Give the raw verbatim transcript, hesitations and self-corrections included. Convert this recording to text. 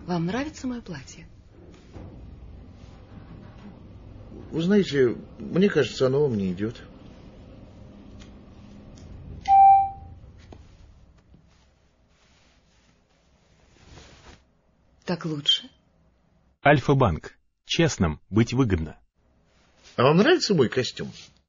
Вам нравится мое платье? Вы знаете, мне кажется, оно вам не идет. Так лучше. Альфа-банк. Честным быть выгодно. А вам нравится мой костюм?